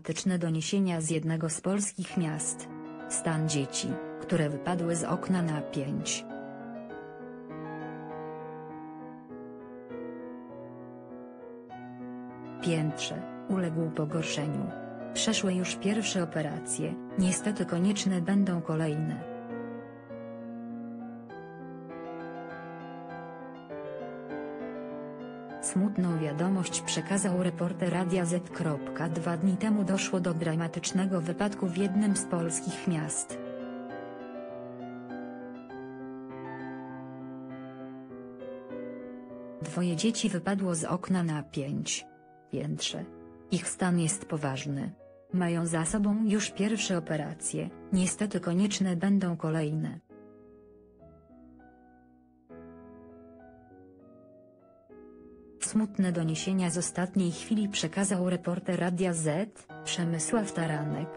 dramatyczne doniesienia z jednego z polskich miast. Stan dzieci, które wypadły z okna na 5. piętrze, uległ pogorszeniu. Przeszły już pierwsze operacje, niestety konieczne będą kolejne. Smutną wiadomość przekazał reporter Radia Z. 2 dni temu doszło do dramatycznego wypadku w jednym z polskich miast. Dwoje dzieci wypadło z okna na 5. piętrze. Ich stan jest poważny. Mają za sobą już pierwsze operacje, niestety konieczne będą kolejne. Smutne doniesienia z ostatniej chwili przekazał reporter Radia Z, Przemysław Taranek.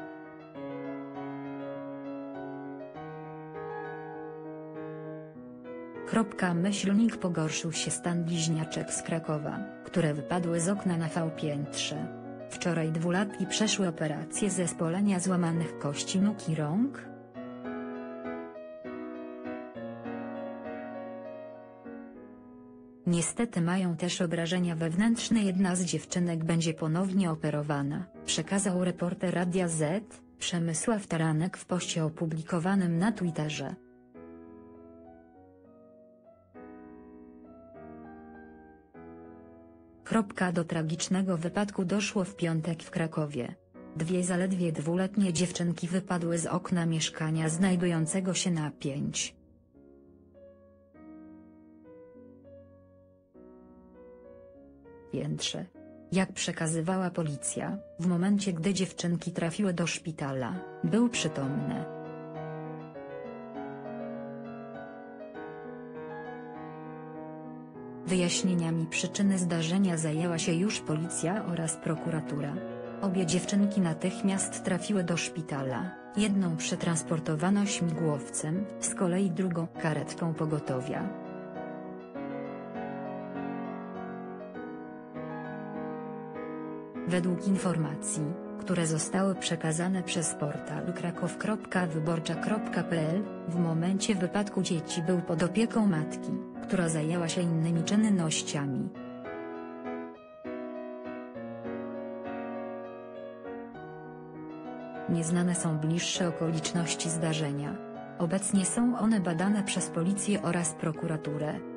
Pogorszył się stan bliźniaczek z Krakowa, które wypadły z okna na piętrze. Wczoraj dwulatki przeszły operację zespolenia złamanych kości nóg i rąk. Niestety mają też obrażenia wewnętrzne. Jedna z dziewczynek będzie ponownie operowana, przekazał reporter Radia Z, Przemysław Taranek w poście opublikowanym na Twitterze. Do tragicznego wypadku doszło w piątek w Krakowie. Dwie zaledwie dwuletnie dziewczynki wypadły z okna mieszkania znajdującego się na 5. piętrze. Jak przekazywała policja, w momencie gdy dziewczynki trafiły do szpitala, był przytomny. Wyjaśnieniami przyczyny zdarzenia zajęła się już policja oraz prokuratura. Obie dziewczynki natychmiast trafiły do szpitala, jedną przetransportowano śmigłowcem, z kolei drugą karetką pogotowia. Według informacji, które zostały przekazane przez portal kraków.wyborcza.pl, w momencie wypadku dzieci był pod opieką matki, która zajęła się innymi czynnościami. Nieznane są bliższe okoliczności zdarzenia. Obecnie są one badane przez policję oraz prokuraturę.